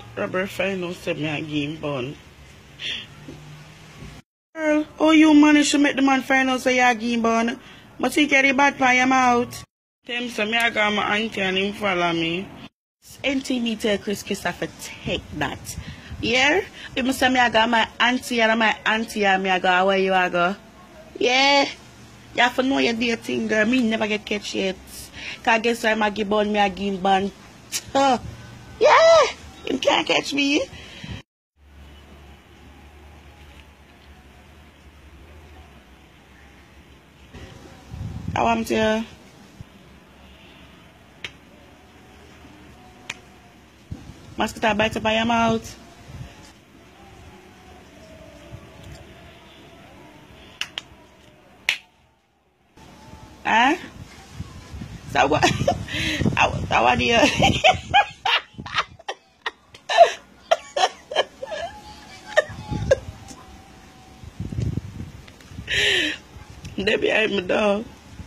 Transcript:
Robert find out say me a game bun. Girl, how you manage to make the man find out say you a game bun? But think you the bad by your mouth. Tell him so me I got my auntie and him follow me. Auntie me tell Chris Christopher take that. Yeah? If me say me I got my auntie and my auntie and me I go where you I go. Yeah? You have to know your dating girl. Me never get catch yet. Cause guess why I give bun me a game bun. Yeah! Him can't catch me. I want to. Mosquito bite up by your mouth. Huh? So what? I want you. They behind me dog.